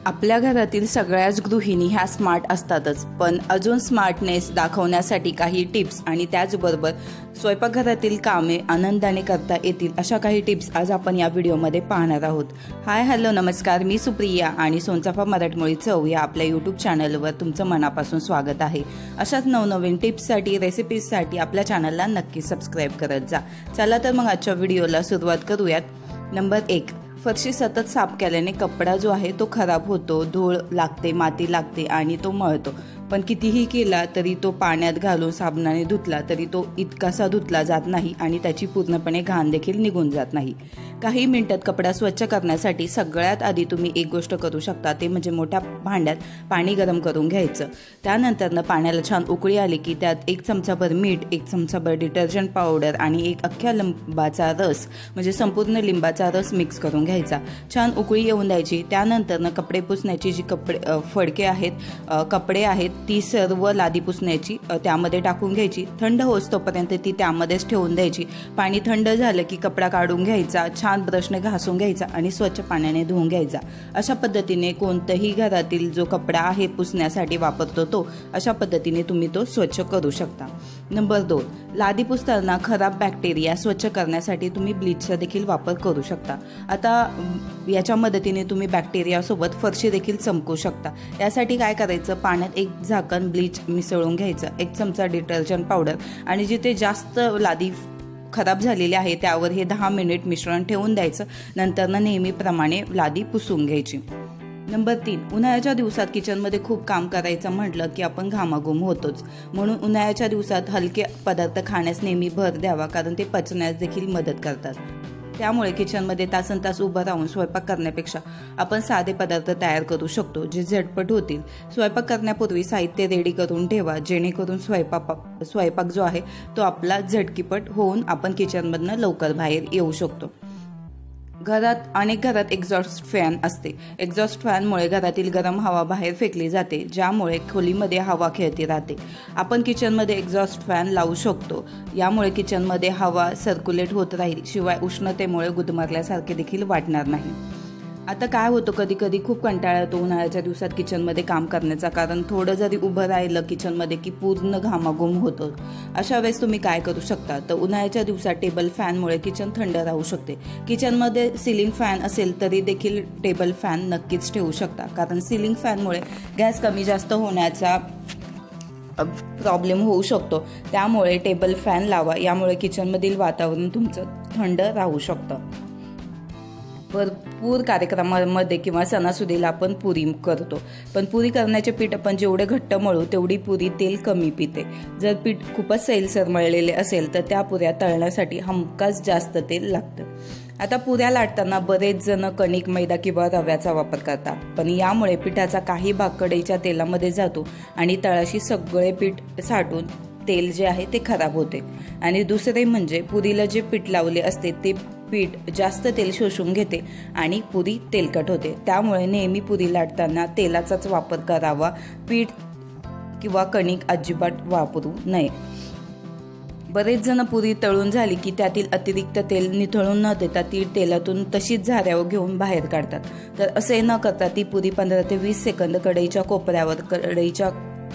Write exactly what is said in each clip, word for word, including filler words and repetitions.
आपल्या घरातील सगळ्याच गृहिणी ह्या स्मार्ट असतातच, पण अजून स्मार्टनेस दाखवण्यासाठी काही टिप्स आणि त्याचबरोबर स्वयंपाकघरातील कामे आनंदाने करता येतील अशा काही टिप्स आज आपण या व्हिडिओमध्ये पाहणार आहोत। हाय हॅलो नमस्कार, मी सुप्रिया आणि सोनचाफा मराठमोळी चव या आपल्या यूट्यूब चॅनलवर तुमचं मनापासून स्वागत आहे। अशाच नवनवीन टिप्ससाठी रेसिपीजसाठी आपल्या चॅनलला नक्की सबस्क्राईब करत जा। चला तर मग आजच्या व्हिडिओला सुरुवात करूयात। नंबर एक, फरशी सतत साफ केल्याने कपडा जो आहे तो खराब होतो, धूळ लागते, माती लागते आणि तो मळतो। पण कितीही केला तरी तो पाण्यात घालून साबणाने धुतला तरी तो इतकासा धुतला जात नाही आणि त्याची पूर्णपणे घाण देखील निघून जात नाही। काही मिनिटात कपडा स्वच्छ करण्यासाठी सगळ्यात आधी तुम्ही एक गोष्ट करू शकता, ते म्हणजे मोठ्या भांड्यात पाणी गरम करून घ्यायचं। त्यानंतर पाण्याला छान उकळी आली की त्यात एक चमचाभर मीठ, एक चमचाभर डिटर्जंट पावडर आणि एक अख्ख्या लिंबाचा रस म्हणजे संपूर्ण लिंबाचा रस मिक्स करून घ्यायचा। छान उकळी येऊन द्यायची। त्यानंतर कपडे पुसण्याची जी कपडे फडके आहेत, कपडे आहेत, ती सर्व लादी पुसण्याची त्यामध्ये टाकून घ्यायची। थंड होईस्तोपर्यंत ती त्यामध्येच ठेवून द्यायची। पाणी थंड झालं की कपडा काढून घ्यायचा, छान ब्रशने घासून घ्यायचा आणि स्वच्छ पाण्याने धुवून घ्यायचा। अशा पद्धतीने कोणताही घरातील जो कपडा आहे पुसण्यासाठी वापरतो तो अशा पद्धतीने तुम्ही तो स्वच्छ करू शकता। नंबर दोन, लादी पुसताना खराब बॅक्टेरिया स्वच्छ करण्यासाठी तुम्ही ब्लीचचा देखील वापर करू शकता। आता याच्या मदतीने तुम्ही बॅक्टेरिया सोबत फरशी देखील चमकू शकता। यासाठी काय करायचं, पाण्यात एक झाकण ब्लीच मिसळून घ्यायचं, एक चमचा डिटर्जंट पावडर आणि जिथे जास्त लादी खराब झालेली आहे त्यावर हे दहा मिनिट मिश्रण ठेवून द्यायचं। नंतर नेहमीप्रमाणे लादी पुसून घ्यायची। नंबर तीन, उन्हाळ्याच्या दिवसात किचनमध्ये खूप काम करायचं म्हटलं की आपण घामाघूम होतोच, म्हणून उन्हाळ्याच्या दिवसात हलके पदार्थ खाण्यास नेहमी भर द्यावा, कारण ते पचण्यास देखील मदत करतात। त्यामुळे किचनमध्ये तासन तास उभं राहून स्वयंपाक करण्यापेक्षा आपण साधे पदार्थ तयार करू शकतो जे झटपट होतील। स्वयंपाक करण्यापूर्वी साहित्य रेडी करून ठेवा, जेणेकरून स्वयंपाक स्वयंपाक जो आहे तो आपला झटकीपट होऊन आपण किचनमधनं लवकर बाहेर येऊ शकतो। घरात अनेक घरात एक्झॉस्ट फॅन असते। एक्झॉस्ट फॅनमुळे घरातील गरम हवा बाहेर फेकली जाते, ज्यामुळे खोलीमध्ये हवा खेळती राहते। आपण किचनमध्ये एक्झॉस्ट फॅन लावू शकतो, यामुळे किचनमध्ये हवा सर्क्युलेट होत राहील, शिवाय उष्णतेमुळे गुदमरल्यासारखे देखील वाटणार नाही। आता काय होतं, कधी कधी खूप कंटाळा येतो उन्हाळ्याच्या दिवसात किचनमध्ये काम करण्याचा, कारण थोडं जरी उभं राहिलं किचनमध्ये की पूर्ण घामाघूम होतं। अशा वेळेस तुम्ही काय करू शकता, तर उन्हाळ्याच्या दिवसात टेबल फॅनमुळे किचन थंड राहू शकते। किचनमध्ये सिलिंग फॅन असेल तरी देखील टेबल फॅन नक्कीच ठेवू शकता, कारण सिलिंग फॅनमुळे गॅस कमी जास्त होण्याचा प्रॉब्लेम होऊ शकतो। त्यामुळे टेबल फॅन लावा, यामुळे किचनमधील वातावरण तुमचं थंड राहू शकतं। भरपूर कार्यक्रमामध्ये किंवा सणासुदीला आपण पुरी करतो, पण पुरी करण्याचे पीठ आपण जेवढे घट्ट मळू तेवढी पुरी तेल कमी पिते। जर पीठ खूपच सैलसर मळलेले असेल तर त्या पुऱ्या तळण्यासाठी हमखास जास्त तेल लागतं। आता पुऱ्या लाटताना बरेच जण कणिक, मैदा किंवा रव्याचा वापर करतात, पण यामुळे पिठाचा काही भाग कढईच्या तेलामध्ये जातो आणि तळाशी सगळे पीठ साठून तेल जे आहे ते खराब होते। आणि दुसरे म्हणजे पुरीला जे पीठ लावले असते ते पीठ जास्त तेल शोषून घेते आणि पुरी तेलकट होते। त्यामुळे नेहमी पुरी लाटताना तेलाचाच वापर करावा, पीठ किंवा कणिक अजिबात वापरू नये। बरेच जण पुरी तळून झाली की त्यातील अतिरिक्त तेल निथळून न देता ती तेलातून तशीच झाऱ्यावर घेऊन बाहेर काढतात। तर असे न करता ती पुरी पंधरा ते वीस सेकंद कढईच्या कोपऱ्यावर कढईच्या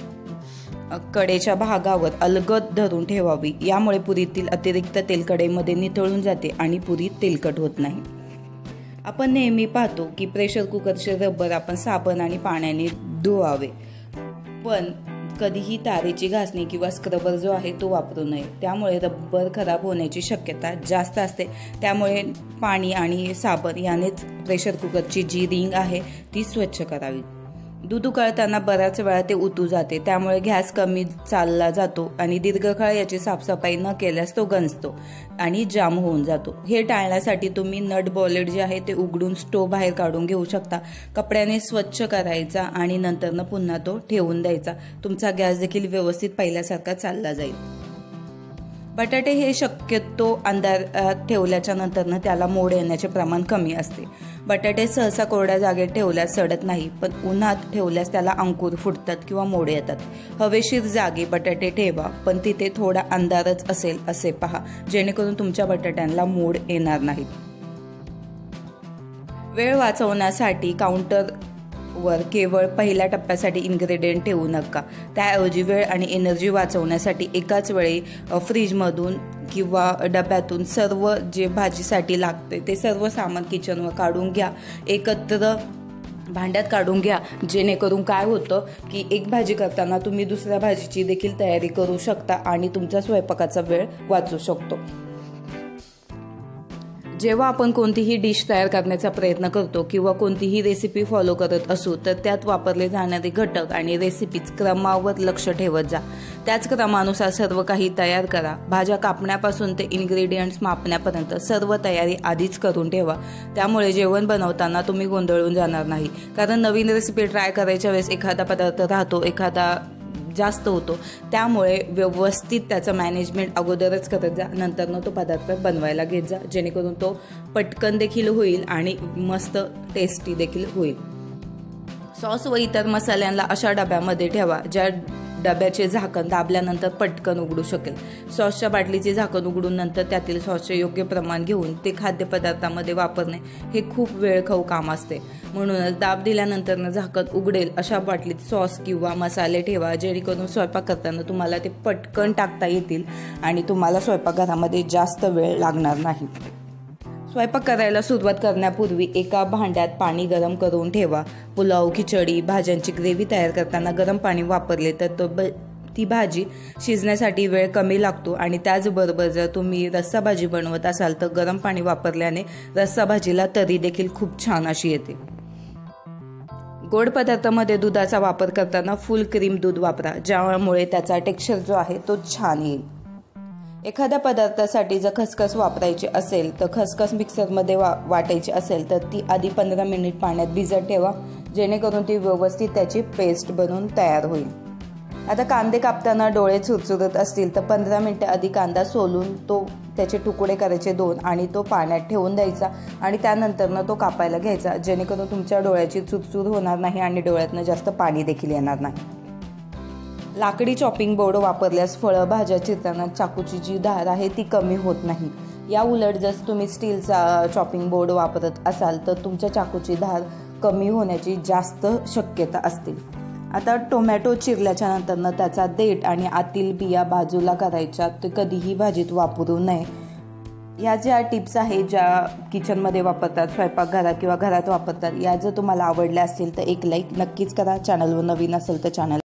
कडेच्या भागावर अलगद धरून ठेवावी, यामुळे पुरीतील अतिरिक्त तेल कढईमध्ये निथळून जाते आणि पुरी तेलकट होत नाही। आपण नेहमी पाहतो की प्रेशर कुकरचे रबर आपण साबण आणि पाण्याने धुवावे, पण कधीही तारेची घासणी किंवा स्क्रबर जो आहे तो वापरू नये, त्यामुळे रबर खराब होण्याची शक्यता जास्त असते। त्यामुळे पाणी आणि साबण यानेच प्रेशर कुकरची जी रिंग आहे ती स्वच्छ करावी। दूध उकळताना बऱ्याच वेळा ते उतू जाते, त्यामुळे गॅस कमी चालला जातो आणि दीर्घकाळ याची साफसफाई न केल्यास तो गंजतो आणि जाम होऊन जातो। हे टाळण्यासाठी तुम्ही नट बॉलेट जे आहे ते उघडून स्टोव बाहेर काढून घेऊ शकता, कपड्याने स्वच्छ करायचा आणि नंतर पुन्हा तो ठेवून द्यायचा। तुमचा गॅस देखील व्यवस्थित पहिल्यासारखा चालला जाईल। बटाटे हे शक्यतो अंधारात ठेवल्याच्या नंतर त्याला मोड येण्याचे प्रमाण कमी असते। बटाटे सहसा कोरड्या जागेत ठेवल्यास सडत नाही, पण उन्हात ठेवल्यास त्याला अंकुर फुटतात किंवा मोड येतात। हवेशीर जागी बटाटे ठेवा, पण तिथे थोडा अंधारच असेल असे पहा, जेणेकरून तुमच्या बटाट्यांना मोड येणार नाहीत। वेळ वाचवण्यासाठी काउंटर वर केवळ पहिल्या टप्प्यासाठी इन्ग्रेडियंट ठेवू नका. त्याऐवजी वेळ आणि एनर्जी वाचवण्यासाठी एकाच वेळी फ्रीजमधून किंवा डब्यातून सर्व जे भाजीसाठी लागते ते सर्व सामान किचनवर काढून घ्या, एकत्र भांड्यात काढून घ्या. जेणेकरून काय होतं की एक भाजी करताना तुम्ही दुसऱ्या भाजीची देखील तयारी करू शकता आणि तुमचा स्वयंपाकाचा वेळ वाचू शकतो. जेव्हा आपण कोणतीही डिश तयार करण्याचा प्रयत्न करतो किंवा कोणतीही रेसिपी फॉलो करत असू तर त्यात वापरले जाणारे घटक आणि रेसिपीज क्रमावर लक्ष ठेवत जा. त्याच क्रमानुसार सर्व काही तयार करा. भाज्या कापण्यापासून ते इन्ग्रेडियंट्स मापण्यापर्यंत सर्व तयारी आधीच करून ठेवा. त्यामुळे जेवण बनवताना तुम्ही गोंधळून जाणार नाही. कारण नवीन रेसिपी ट्राय करायच्या वेळेस एखादा पदार्थ राहतो, एखादा जास्त होतो. त्यामुळे व्यवस्थित त्याचं मॅनेजमेंट अगोदरच करत जा. नंतरनं तो पदार्थ बनवायला घेत जा, जेणेकरून तो पटकन देखील होईल आणि मस्त टेस्टी देखील होईल. सॉस व इतर मसाल्यांना अशा डब्यामध्ये ठेवा ज्या डब्याचे झाकण दाबल्यानंतर पटकन उघडू शकेल. सॉसच्या बाटलीचे झाकण उघडून नंतर त्यातील सॉसचे योग्य प्रमाण घेऊन ते खाद्यपदार्थामध्ये वापरणे हे खूप वेळखाऊ काम असते. म्हणूनच दाब दिल्यानंतर झाकण उघडेल अशा बाटलीत सॉस किंवा मसाले ठेवा, जेणेकरून स्वयंपाक करताना तुम्हाला ते पटकन टाकता येतील आणि तुम्हाला स्वयंपाकघरामध्ये जास्त वेळ लागणार नाही. स्वयंपाक करायला सुरुवात करण्यापूर्वी एका भांड्यात पाणी गरम करून ठेवा. पुलाव, खिचडी, भाज्यांची ग्रेव्ही तयार करताना गरम पाणी वापरले तर तो ब ती भाजी शिजण्यासाठी वेळ कमी लागतो आणि त्याचबरोबर जर तुम्ही रस्सा भाजी बनवत असाल तर गरम पाणी वापरल्याने रस्सा भाजीला तरी देखील खूप छान अशी येते. गोड पदार्थामध्ये दुधाचा वापर करताना फुल क्रीम दूध वापरा, ज्यामुळे त्याचा टेक्स्चर जो आहे तो छान येईल. एखाद्या पदार्थासाठी जर खसखस वापरायची असेल तर खसखस मिक्सरमध्ये वा वाटायची असेल तर ती आधी पंधरा मिनिट पाण्यात भिजत ठेवा, जेणेकरून ती व्यवस्थित त्याची पेस्ट बनवून तयार होईल. आता कांदे कापताना डोळे चुरचुरत असतील तर पंधरा मिनिटं आधी कांदा सोलून तो त्याचे तुकडे करायचे दोन आणि तो पाण्यात ठेवून द्यायचा आणि त्यानंतरनं तो कापायला घ्यायचा, जेणेकरून तुमच्या डोळ्याची चुरचूर होणार नाही आणि डोळ्यातनं जास्त पाणी देखील येणार नाही. लाकडी चॉपिंग बोर्ड वापरल्यास फळं भाज्या चिरताना चाकूची जी धार आहे ती कमी होत नाही. या उलट जर तुम्ही स्टीलचा चॉपिंग बोर्ड वापरत असाल तर तुमच्या चाकूची धार कमी होण्याची जास्त शक्यता असते. आता टोमॅटो चिरल्याच्या नंतरनं त्याचा देठ आणि आतील बिया बाजूला करायच्या, ते कधीही भाजीत वापरू नये. या ज्या टिप्स आहेत ज्या किचनमध्ये वापरतात, स्वयंपाकघरात किंवा घरात वापरतात, या जर तुम्हाला आवडल्या असतील तर एक लाईक नक्कीच करा. चॅनलवर नवीन असेल तर चॅनल